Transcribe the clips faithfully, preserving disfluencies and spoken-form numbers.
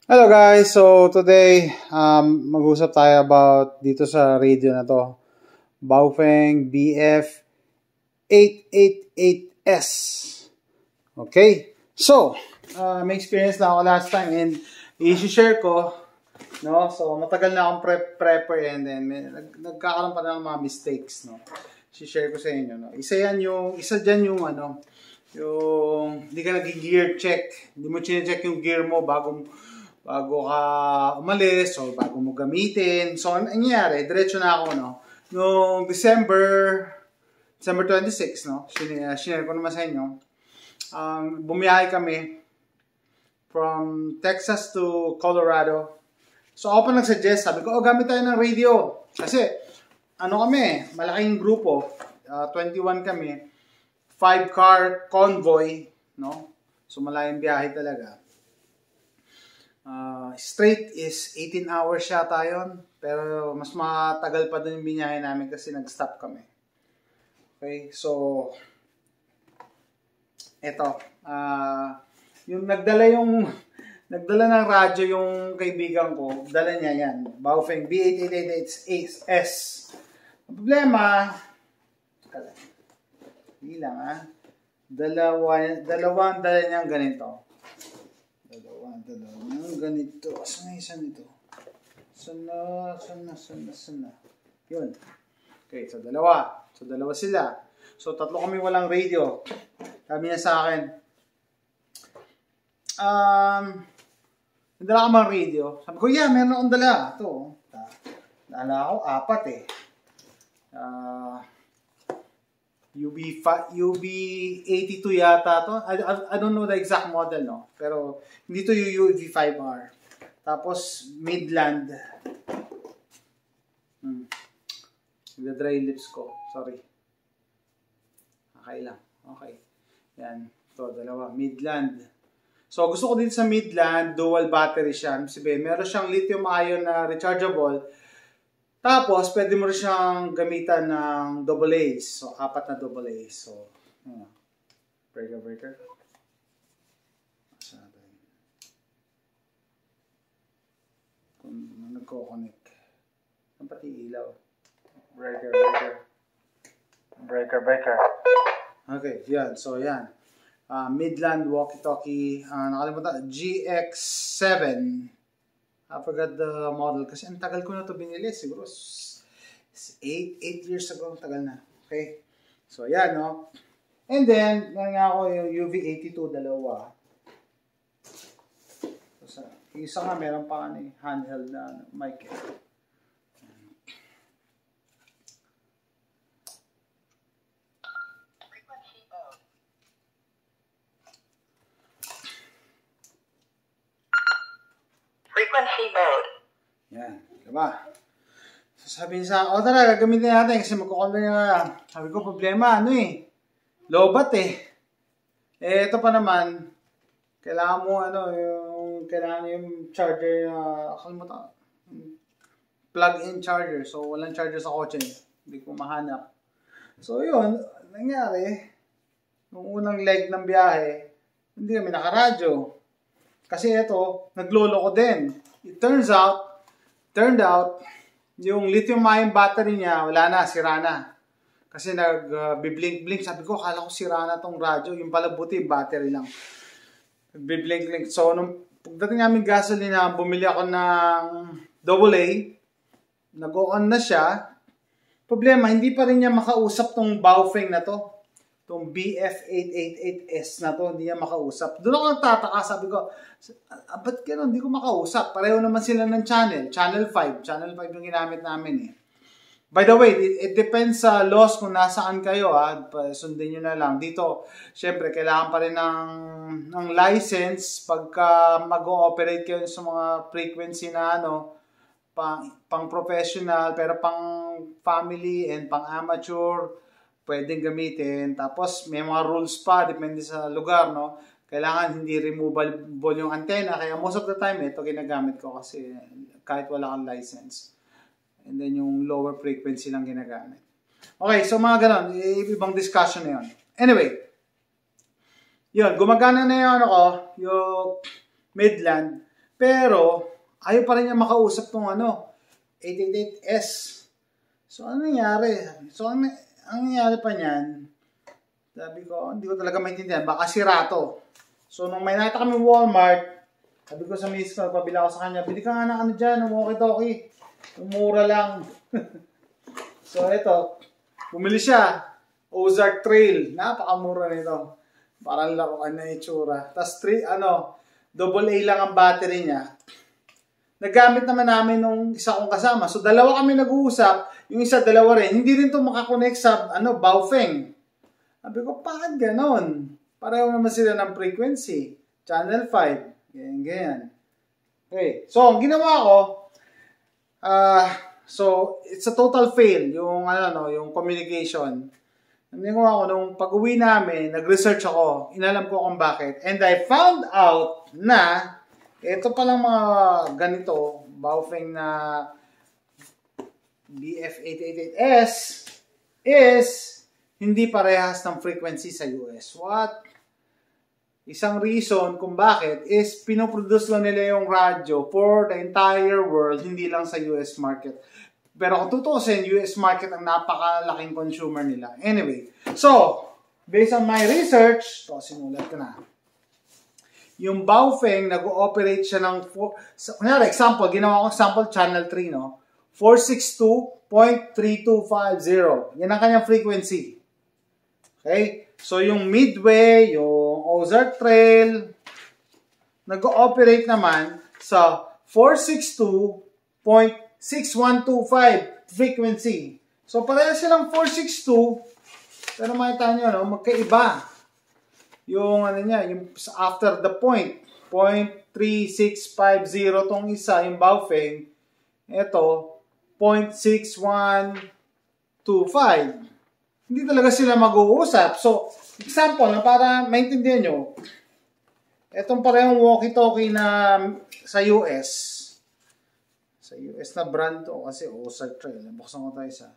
Hello guys, so today um, mag-usap tayo about dito sa radio na to, Baofeng B F eight eighty-eight S. Okay, so uh, may experience na ako last time and i-share ko, no? So matagal na akong prep prepper and then may, nag, nagkakaroon pa ng mga mistakes, no? I-share ko sa inyo, no? Isa yan yung, isa dyan yung ano, yung hindi ka nag-gear check, hindi mo chine-check yung gear mo bago bago ka umalis o bago mo gamitin. So, ang nangyari, diretso na ako, no? Noong December, December twenty-sixth, no? Share, share ko naman sa inyo. Um, bumiyahe kami from Texas to Colorado. So, ako pa nag-suggest, sabi ko, oh, gamit tayo ng radio. Kasi, ano kami, malaking grupo, uh, twenty-one kami, five car convoy, no? So, malayang biyahe talaga. Uh, straight is eighteen hours siya tayo, pero mas matagal pa din yung binyahe namin kasi nag-stop kami. Okay, so eto, uh, yung nagdala yung nagdala ng radyo yung kaibigan ko, dala niya yan, Baofeng B eight eighty-eight S. Ang problema, hindi lang ha, dalawa, dalawang dala niyang ganito. Dalawa, dalawa ng ganito. Saan na isa nito? Sana, sana, sana, sana. Yun. Okay, so dalawa. So dalawa sila. So tatlo kami walang radio. Sabi niya sa akin, um, nadala ka mang radio? Sabi ko, yeah, meron akong dala. Ito. Dala ako, apat eh. Ah... Uh, U B eighty-two yata to. I, I, I don't know the exact model, no? Pero hindi to yung U V five R. Tapos Midland. Hmm. Nagda-dry lips ko. Sorry. Okay lang. Okay. Yan. Ito, dalawa. Midland. So, gusto ko din sa Midland, dual battery siya. Sabi, meron siyang lithium-ion na rechargeable. Tapos, pwede mo rin siyang gamitan ng double A. So, apat na double A. So, yun. Breaker, breaker. Saan natin? Kung nagko-connect. Ang pati ilaw. Breaker, breaker. Breaker, breaker. Okay, yan. So, yan. Uh, Midland walkie-talkie. Uh, nakalimutan. G X seven. I forgot the model kasi ang tagal ko na ito binili. Siguro eight years ago. Ang tagal na. Okay. So, yan, no? And then, nga ako yung U V eighty-two, dalawa. So, isa nga, meron pa ano, handheld na ano, mic. Frequency mode. Yan, diba? So sabi niya sa, o tara, gagamitin natin kasi magkukontra niya. Sabi ko, problema, ano eh, lobat eh. Eh, ito pa naman, kailangan mo, ano, yung, kailangan yung charger, uh, akalimutan, plug-in charger. So, walang charger sa kotse. Hindi ko mahanap. So, yun, nangyari, nung unang leg ng biyahe, hindi kami nakaradyo. Kasi ito, naglolo ko din. It turns out, turned out, yung lithium-ion battery niya, wala na, sira na. Kasi nag-blink-blink. Uh, Sabi ko, akala ko sira na tong radyo. Yung pala buti, battery lang. Nag-blink-blink. So, nung pagdating namin gasolina, bumili ako ng double A. Nag-on na siya. Problema, hindi pa rin niya makausap tong Baofeng na to. Itong B F eight eighty-eight S na to, hindi niya makausap. Doon ako nagtataka, sabi ko, ah, ba't gano'n, hindi ko makausap? Pareho naman sila ng channel, channel five. Channel five yung ginamit namin eh. By the way, it, it depends sa laws kung nasaan kayo, ha. Sundin nyo na lang. Dito, syempre, kailangan pa rin ng, ng license pagka mag-ooperate kayo sa mga frequency na ano, pang, pang professional, pero pang family and pang amateur, pwedeng gamitin. Tapos, may mga rules pa, depende sa lugar, no? Kailangan hindi removable yung antenna. Kaya most of the time, ito ginagamit ko kasi kahit wala kang license. And then, yung lower frequency lang ginagamit. Okay, so mga ganon. Ibang discussion na yun. Anyway, yun, gumagana na yun ako, yung Midland. Pero, ayaw pa rin niya makausap tong ano, eight eighty-eight S. So, ano nangyari? So, ang, ang nangyari pa niyan, sabi ko, hindi ko talaga maintindihan, baka sira to. So, nung may nakita kami Walmart, sabi ko sa miss ko, pabila ko sa kanya, bili ka nga ng ano dyan, ng walkie-talkie. Umura lang. So, ito, bumili siya. Ozark Trail. Napakamura nito. Parang laruan na itsura. Tapos, ano, double A lang ang battery niya. Nagamit naman namin nung isa kong kasama. So, dalawa kami nag-uusap. Yung isa, dalawa rin. Hindi rin ito makakonect sa, ano, Baofeng. Sabi ko, bakit ganon? Pareho naman sila ng frequency. Channel five. Ganyan, ganyan. Okay. So, ang ginawa ko, ah, uh, so, it's a total fail. Yung, ano, no, yung communication. Ang ginawa ko, nung pag-uwi namin, nag-research ako. Inalam ko kung bakit. And I found out na ito palang mga ganito, Baofeng na B F eight eighty-eight S is hindi parehas ng frequency sa U S. What? Isang reason kung bakit is pinoproduce lang nila yung radyo for the entire world, hindi lang sa U S market. Pero kung tutusin, U S market ang napakalaking consumer nila. Anyway, so, based on my research, so simulat ko na. Yung Baofeng, nag-ooperate siya ng, kunyari, example, ginawa ko example, channel three, no? four sixty-two point three two five zero. Yan ang kanyang frequency. Okay? So, yung Midway, yung Ozark Trail, nag-ooperate naman sa four sixty-two point six one two five frequency. So, pareha silang four sixty-two, pero makita nyo, no, magkaiba. Yung, ano niya, yung after the point, point three six five zero tong isa, yung Baofeng, ito, point six one two five. Hindi talaga sila mag-uusap. So, example, na para maintindihan nyo, itong parehong walkie-talkie na sa U S, sa U S na brand to, kasi Ozark Trail. Buksan ko tayo sa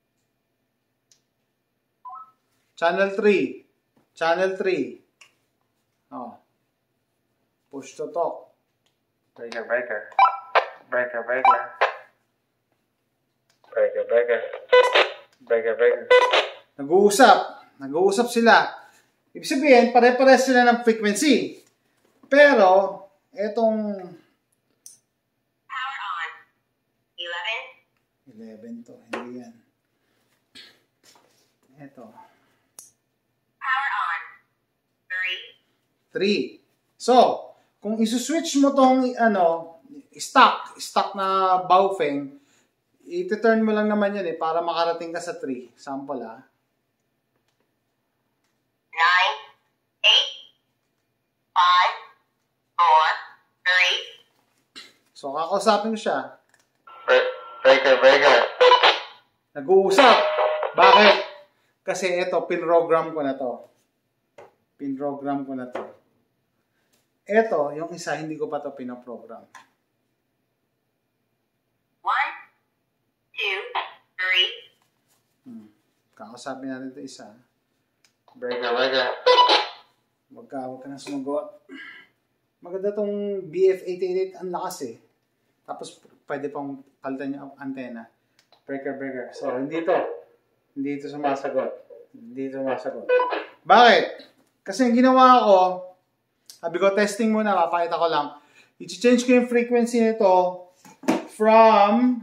Channel three. Channel three. Oh. Push to talk. Breaker, breaker. Breaker, breaker. Breaker, breaker. Breaker, breaker. Nag-uusap. Nag-uusap sila. Ibig sabihin, pare-pare sila ng frequency. Pero, etong Power on. eleven. eleven to. Hindi yan. Eto. Power on. three. three. So, kung isuswitch mo tong ano, stock, stock na Baofeng, iti-turn mo lang naman yan eh, para makarating ka sa three. Sample ah. nine. eight. five. four. three. So, kakausapin ko siya. Breaker, breaker. Nag-uusap. Bakit? Kasi ito, pinrogram ko na to. Pinrogram ko na to. Ito, yung isa, hindi ko pa to pinaprogram. one. two. three. Hmm. Kakausapin natin ito isa. Breaker, breaker. Wag ka, wag ka na sumagot. Maganda tong B F eight eighty-eight, ang lakas eh. Tapos, pwede pang palitan yung antena. Breaker, breaker. So, hindi to. Hindi ito sumasagot. Hindi ito sumasagot. Bakit? Kasi yung ginawa ko, sabi ko, testing muna, papakita ko lang. I-change ko yung frequency nito from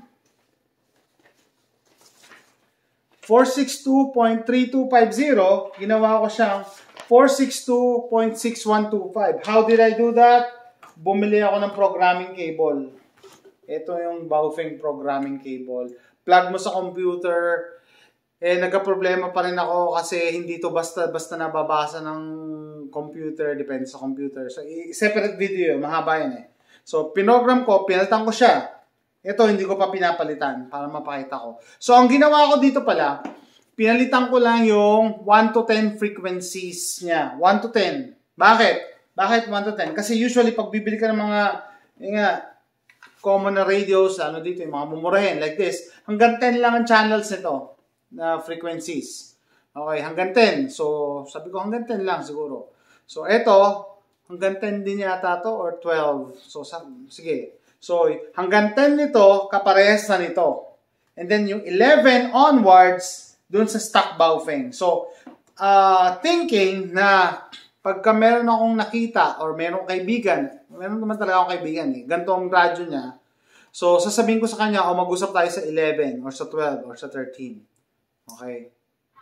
four sixty-two point three two five zero, ginawa ko siyang four sixty-two point six one two five. How did I do that? Bumili ako ng programming cable. Ito yung Baofeng programming cable. Plug mo sa computer. Eh, nagka-problema pa rin ako kasi hindi to basta-basta nababasa ng computer. Depende sa computer. So, separate video. Mahaba yan eh. So, pinogram ko, pinalitan ko siya. Ito, hindi ko pa pinapalitan para mapakita ko. So, ang ginawa ko dito pala, pinalitan ko lang yung one to ten frequencies niya. one to ten. Bakit? Bakit one to ten? Kasi usually, pag bibili ka ng mga, yung nga, common na radios, ano dito, yung mga mumurahin, like this, hanggang ten lang ang channels nito na frequencies. Okay, hanggang ten. So, sabi ko hanggang ten lang siguro. So, ito, hanggang ten din yata to or twelve. So, sa, sige. So, hanggang ten nito, kaparehas na nito. And then, yung eleven onwards, dun sa stock Baofeng. So, uh, thinking na pagka meron akong nakita or meron kaibigan, meron naman talaga akong kaibigan eh, ganito ang radyo niya. So, sasabihin ko sa kanya, o mag-usap tayo sa eleven or sa twelve or sa thirteen. Okay?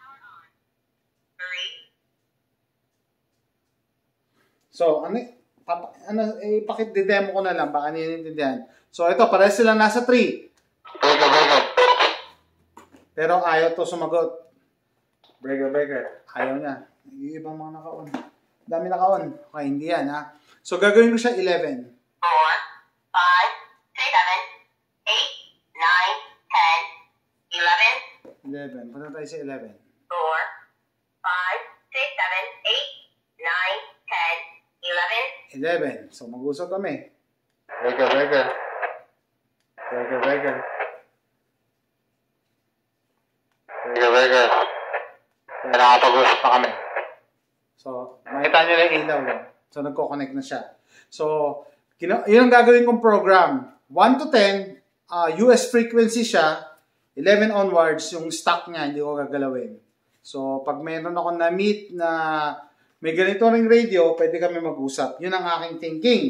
So, ano, papa, ano, eh, pakit-demo ko na lang, baka ninintindihan. So, ito, parehas sila nasa three. Breaker, breaker. Pero ayaw to sumagot. Breaker, breaker. Ayaw niya. Yung ibang mga naka-on. Dami naka-on. Okay, hindi yan, ha? So, gagawin ko siya eleven. four, five, six, seven, eight, nine, ten, eleven. eleven. Punta tayo sa eleven. four, five, six, seven, eight, nine, ten, eleven. eleven. So, mag-usap kami. Breaker, breaker. Breaker, breaker. Breaker, breaker. Kaya nakapag-usap na kami. So, makita nyo na yung ilaw. So, nagko-connect na siya. So, kino- yun ang gagawin kong program. one to ten, uh, U S frequency siya. eleven onwards, yung stock niya, hindi ko gagalawin. So, pag meron ako na-meet na may ganito ring radio, pwede kami mag-usap. Yun ang aking thinking.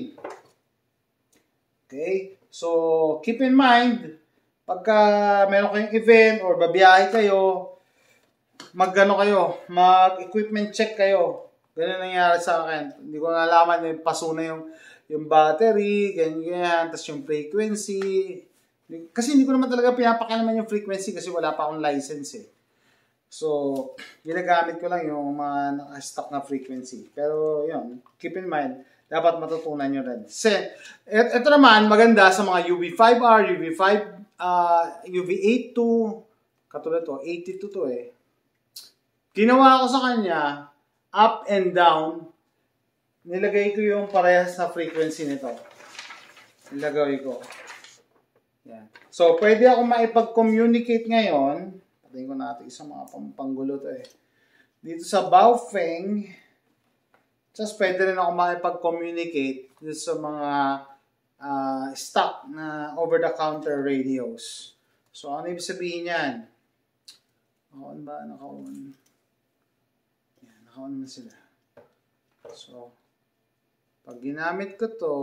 Okay? So, keep in mind, pagka meron kayong event or babiyahe kayo, mag-ano kayo, mag-equipment check kayo. Ganun nangyari sa akin. Hindi ko nalaman yung paso na yung, yung battery, ganyan, tapos yung frequency. Kasi hindi ko naman talaga pinapakialaman yung frequency kasi wala pa akong license eh. So, ginagamit ko lang yung mga naka-stock na frequency. Pero, yun, keep in mind, dapat matutunan nyo rin. Kasi, ito naman, maganda sa mga U V five R, U V five, uh, U V eighty-two, katulad to, eighty-two to eh. Ginawa ko sa kanya, up and down, nilagay ko yung parehas na frequency nito. Nilagay ko. Yan. So, pwede ako maipag-communicate ngayon. Patayin ko natin isang mga pampanggulo to eh. Dito sa Baofeng, just pwede rin ako makipag-communicate dito sa mga uh, stock na over-the-counter radios. So, ano ibig sabihin yan? Naka-on ba? Naka-on. Yan, naka-on na sila. So, pag ginamit ko to,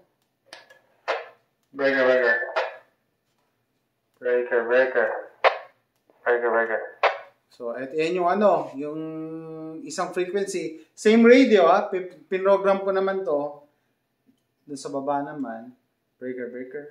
Breaker, breaker. Breaker, breaker. Breaker, breaker. so, et, yan yung ano, yung isang frequency. Same radio, ha? Pinrogram ko naman to. Doon sa baba naman. Breaker, breaker.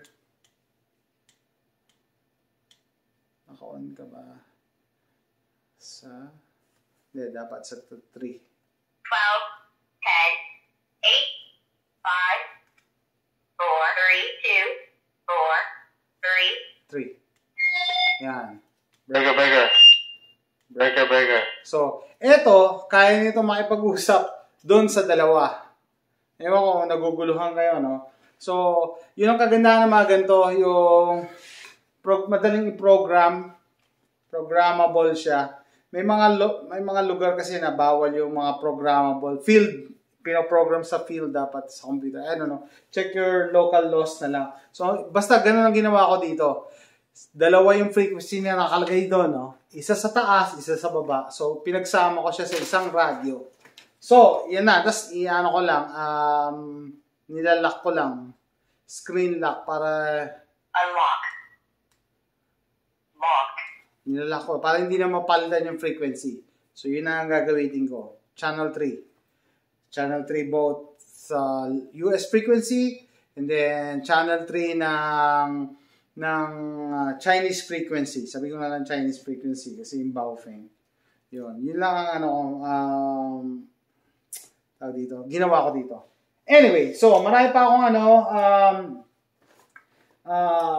Naka-on ka ba? Sa, hindi, dapat sa three. twelve, ten, eight, five, four, three, two, four, three. three. Yan. Breaker, breaker. Breaker, breaker. So, eto, kaya nito makipag-usap doon sa dalawa. Ewan ko, naguguluhan kayo, no? So, yun ang kagandahan ng mga ganito, yung pro- madaling i-program, programmable siya. May mga lo- may mga lugar kasi na bawal yung mga programmable field, pinoprogram sa field dapat sa computer. I don't know. Check your local laws na lang. So, basta ganun ang ginawa ko dito. Dalawa yung frequency na nakalagay doon, no? Isa sa taas, isa sa baba. So, pinagsama ko siya sa isang radio. So, yan na. Tapos, i-ano ko lang, um, nilalock ko lang. Screen lock para Unlock. Lock. nilalock ko. Para hindi na mapalitan yung frequency. So, yun na ang gagawin ko. Channel three. Channel three both sa U S frequency and then channel three ng ng uh, Chinese frequency. Sabi ko na lang Chinese frequency kasi yung Baofeng. Yun. Yun lang ang ano um tawag dito. Ginawa ko dito. Anyway, so marami pa akong ano um uh,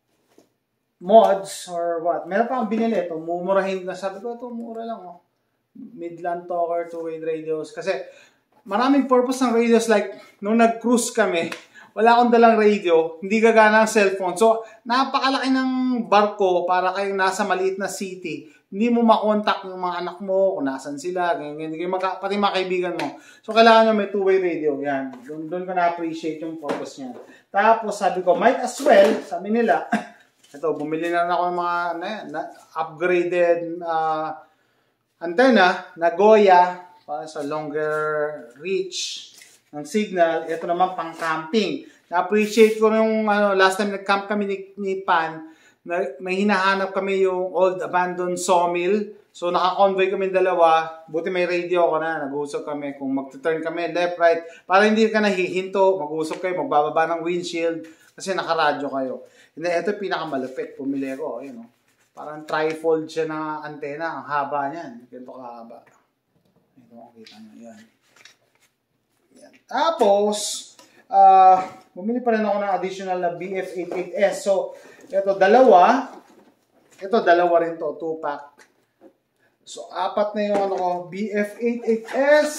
mods or what. Meron pa akong binili ito. Mumurahin na. Sabi ko ito, mura lang oh. Midland talker, two-way radios. Kasi maraming purpose ng radios. Like, nung nag-cruise kami, wala akong dalang radio, hindi gagana ang cellphone. So, napakalaki ng barko para kayong nasa maliit na city. hindi mo makontak yung mga anak mo, kung nasan sila, ganyan, ganyan, maka, pati mga kaibigan mo. So, kailangan nyo may two-way radio. Yan. Doon, doon ko na-appreciate yung purpose niya. Tapos, sabi ko, might as well, sabi nila, ito, bumili na ako ng mga na, na, upgraded uh, antenna, Nagoya, para sa longer reach ng signal. Ito naman, pang-camping. Na-appreciate ko yung ano, last time nag-camp kami ni, ni Pan, na may hinahanap kami yung old abandoned sawmill. So, naka-convoy kami dalawa. Buti may radio ako na. Nag-uusap kami kung mag-turn kami left, right. Para hindi ka nahihinto. Mag-uusap kayo, magbababa ng windshield. Kasi naka-radyo kayo. And then, ito yung pinakamalupit. Pumili ko. Ayun, no? Parang trifold siya na antena. Ang haba niyan. Ganito kahaba. Ito, makikita nyo. Yan. Yan. Tapos, uh, bumili pa rin ako ng additional na B F eighty-eight S. So, ito, dalawa. Ito, dalawa rin to. Two-pack. So, apat na yung ano ko. B F eighty-eight S.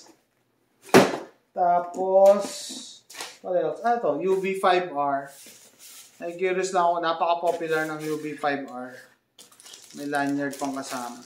Tapos, what else? Ah, ito. U V five R. Nag-curious lang ako. Napaka-popular ng U V five R. May lanyard pang kasama.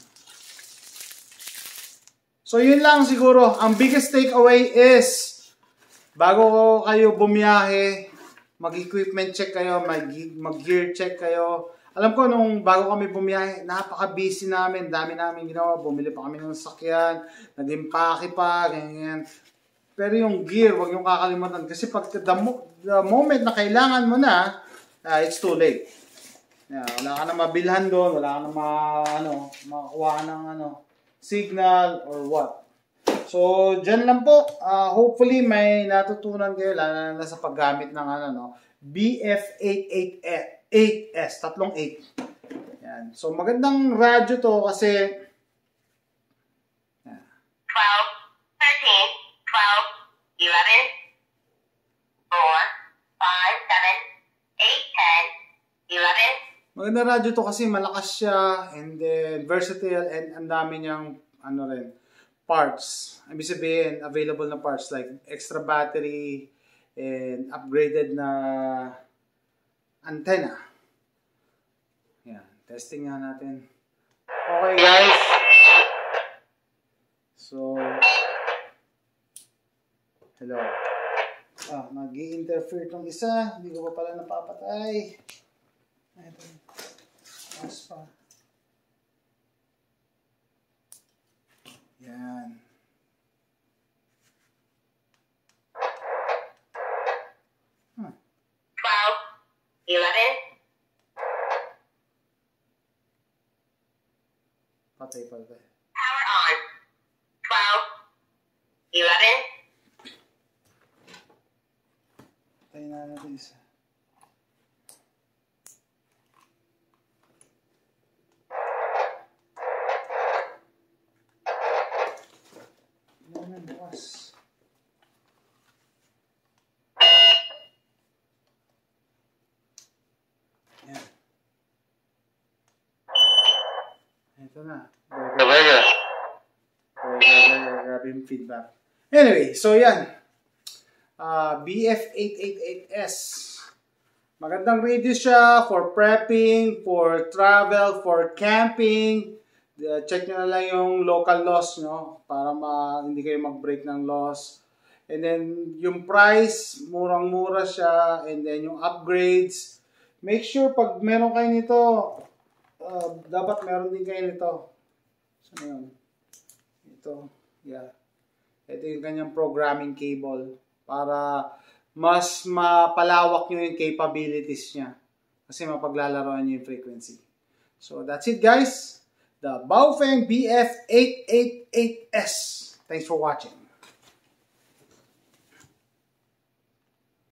So, yun lang siguro. Ang biggest takeaway is, bago kayo bumiyahe, mag-equipment check kayo, mag-gear check kayo. Alam ko, nung bago kami bumiyahe, napaka-busy namin, dami namin ginawa, bumili pa kami ng sakyan, nag-impake pa, ganyan. Pero yung gear, wag yung kakalimutan. Kasi pag the, mo the moment na kailangan mo na, uh, it's too late. Yeah, wala ka na mabilhan doon, wala ka na ma, ano, makakuha ka ng ano, signal or what. So, dyan lang po. Uh, hopefully, may natutunan kayo, lalo na sa paggamit ng ano, no? B F eighty-eight S. Tatlong eight. Yan. So, magandang radyo to kasi yan. twelve, thirteen, twelve, eleven, four, five, seven, eight, ten, eleven. Magandang radyo to kasi malakas siya and then versatile and ang dami niyang ano rin, parts. Ibig sabihin, available na parts like extra battery and upgraded na antenna. Yan. Testing nga natin. Okay guys. So, hello. Ah, nag-i-interfere tong isa. Hindi ko pa pala napapatay. Ito. Mas pa. Yan. Hmm. twelve, eleven. Patay pa ba? Power on. twelve, eleven. Patay na natin isa. Yan, bukas. Yan. Ito na. The burger. Grabe yung feedback. Anyway, so yan. Uh, B F eight eighty-eight S. Magandang radio siya for prepping, for travel, for camping. Uh, check nyo na lang yung local loss, no? Para ma hindi kayo mag-break ng loss. And then, yung price, murang-mura siya. And then, yung upgrades. Make sure, pag meron kayo nito, uh, dapat meron din kayo nito. So, yun. Ito. Yeah. Ito yung kanyang programming cable. Para mas mapalawak nyo yung capabilities niya. Kasi mapaglalaroan nyo yung frequency. So, that's it, guys. The Baofeng B F eight eighty-eight S. Thanks for watching.